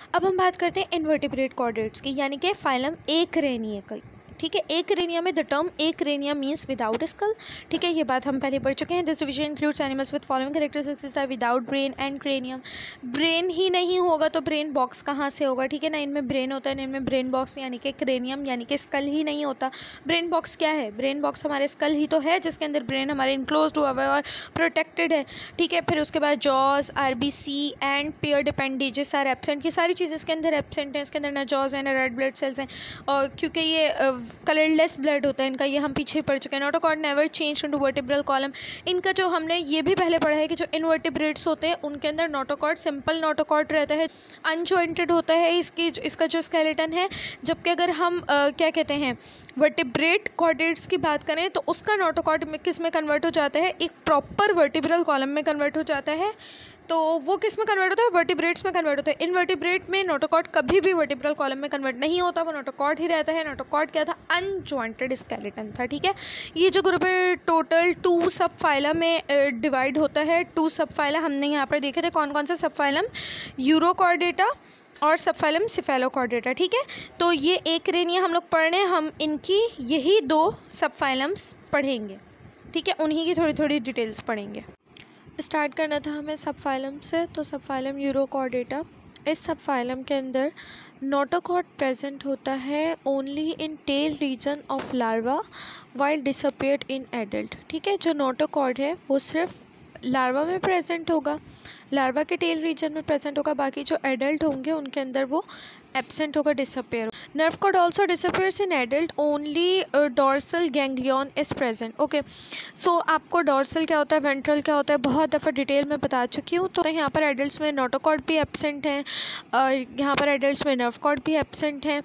अब हम बात करते हैं इनवर्टिब्रेट कॉर्डेट्स की, यानी कि फाइलम एकरेनिया का। ठीक है, एकरेनिया में the term acrania means without skull. ठीक है, ये बात हम पहले पढ़ चुके हैं। This division includes animals with following characteristics without brain and cranium. Brain ही नहीं होगा तो ब्रेन बॉक्स कहाँ से होगा? ठीक है ना, इनमें ब्रेन होता है ना इनमें ब्रेन बॉक्स, यानी कि क्रेनियम यानी कि स्कल ही नहीं होता। ब्रेन बॉक्स क्या है? ब्रेन बॉक्स हमारे स्कल ही तो है, जिसके अंदर ब्रेन हमारे इनक्लोज हुआ हुआ है और प्रोटेक्टेड है। ठीक है, फिर उसके बाद jaws, RBC and pair appendages are absent. ये सारी चीज़ें इसके अंदर एब्सेंट हैं। इसके अंदर ना जॉज है ना रेड ब्लड सेल्स हैं, और क्योंकि ये कलरलेस ब्लड होता है इनका, ये हम पीछे पढ़ चुके हैं। Notochord never change into vertebral column. इनका जो हमने ये भी पहले पढ़ा है कि जो इनवर्टिब्रेट्स होते हैं उनके अंदर नोटोकॉर्ड सिंपल नोटोकॉर्ड रहता है, अनजॉइंटेड होता है इसका जो स्केलेटन है। जबकि अगर हम क्या कहते हैं वर्टिब्रेट कॉर्डेट्स की बात करें तो उसका नोटोकॉर्ड में किस में कन्वर्ट हो जाता है? एक प्रॉपर वर्टिब्रल कॉलम में कन्वर्ट हो जाता है। तो वो किस में कन्वर्ट होता है? वर्टिब्रेट्स में कन्वर्ट होता है। इनवर्टिब्रेट में नोटोकॉर्ड कभी भी वर्टिब्रल कॉलम में कन्वर्ट नहीं होता, वो नोटोकॉर्ड ही रहता है। नोटोकॉर्ड क्या था? अनजॉइंटेड स्केलेटन था। ठीक है, ये जो ग्रुप है टोटल 2 सब फाइलम में डिवाइड होता है। 2 सब फाइलम हमने यहाँ पर देखे थे। कौन कौन से सब फाइलम? यूरोकॉर्डेटा और सबफाइलम सिफेलोकॉर्डेटा। ठीक है, तो ये एकरेनिया हम लोग पढ़ रहे हैं, हम इनकी यही 2 सबफाइलम्स पढ़ेंगे। ठीक है, उन्हीं की थोड़ी थोड़ी डिटेल्स पढ़ेंगे। स्टार्ट करना था हमें सबफाइलम से, तो सबफाइलम यूरोकॉर्डेटा। इस सबफाइलम के अंदर नोटोकॉर्ड प्रेजेंट होता है only in tail region of larva while disappeared in adult. ठीक है, जो नोटोकॉर्ड है वो सिर्फ लार्वा में प्रेजेंट होगा, लार्वा के टेल रीजन में प्रेजेंट होगा। बाकी जो एडल्ट होंगे उनके अंदर वो एब्सेंट होगा, disappear. Nerve cord also disappears in adult, only dorsal ganglion is present. Okay, so आपको डॉर्सल क्या होता है, वेंट्रल क्या होता है, बहुत दफ़ा डिटेल में बता चुकी हूँ। तो यहाँ पर एडल्ट्स में नोटोकॉर्ड भी एब्सेंट हैं, यहाँ पर एडल्ट्स में नर्व कॉर्ड भी एब्सेंट हैं।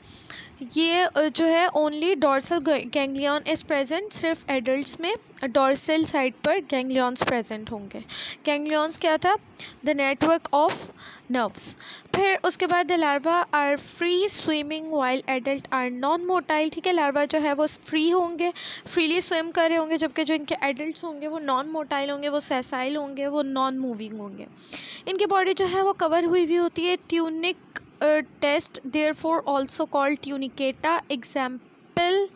ये जो है only dorsal ganglion is present, सिर्फ एडल्ट्स में डॉर्सल साइड पर गैंग्लियंस प्रेजेंट होंगे। गैंग्लियंस क्या था? The network of nerves. फिर उसके बाद the larva are free swimming while adult are non motile. ठीक है, लार्वा जो है वो फ्री होंगे, फ्रीली स्विम कर रहे होंगे, जबकि जो इनके एडल्ट्स होंगे वो नॉन मोटाइल होंगे, वो सेसाइल होंगे, वो नॉन मूविंग होंगे। इनकी बॉडी जो है वो कवर हुई हुई होती है tunic test, therefore also called Tunicata. Example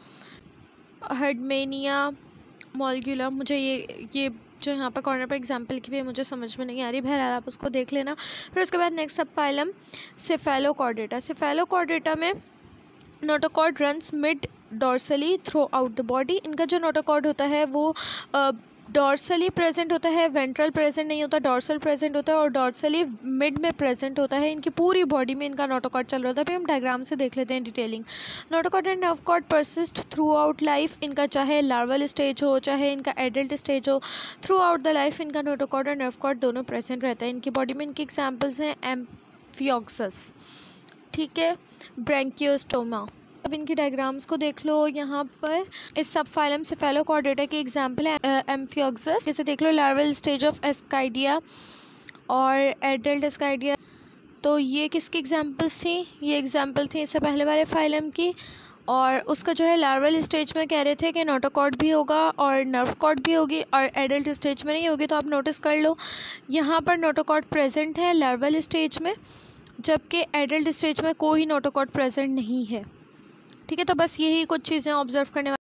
Herdmania molecular. मुझे ये जो यहाँ पर कॉर्नर पर एग्जाम्पल की भी मुझे समझ में नहीं आ रही, बहरहाल आप उसको देख लेना। फिर उसके बाद next subphylum Cephalochordata. Cephalochordata में notochord runs mid dorsally throughout the body. इनका जो नोटोकॉर्ड होता है वो डॉर्सली प्रेजेंट होता है, वेंट्रल प्रेजेंट नहीं होता, डॉर्सल प्रेजेंट होता है और डॉर्सली मिड में प्रेजेंट होता है। इनकी पूरी बॉडी में इनका नोटोकॉर्ड चल रहा होता है। फिर हम डायग्राम से देख लेते हैं detailing. Notochord and nerve cord persist throughout life. इनका चाहे लार्वल स्टेज हो चाहे इनका एडल्ट स्टेज हो, थ्रू आउट द लाइफ इनका नोटोकॉर्ड और नर्व कॉर्ड दोनों प्रेजेंट रहता है। इनकी बॉडी में इनकी एग्जाम्पल्स हैं एम्फियोक्सस, ठीक है, ब्रैंकियोस्टोमा। अब इनकी डायग्राम्स को देख लो। यहाँ पर इस सब फाइलम सिफेलोकॉर्डेटा की एग्जाम्पल है एम्फियोक्सस। जैसे देख लो लार्वल स्टेज ऑफ एस्काइडिया और एडल्ट एस्काइडिया। तो ये किसकी एग्जाम्पल्स थी? ये एग्जाम्पल थी इससे पहले वाले फाइलम की। और उसका जो है लार्वल स्टेज में कह रहे थे कि नोटोकॉर्ड भी होगा और नर्व कॉर्ड भी होगी, और एडल्ट स्टेज में नहीं होगी। तो आप नोटिस कर लो यहाँ पर नोटोकॉर्ड प्रेजेंट है लार्वल स्टेज में, जबकि एडल्ट स्टेज में कोई नोटोकॉर्ड प्रेजेंट नहीं है। ठीक है, तो बस यही कुछ चीज़ें ऑब्जर्व करने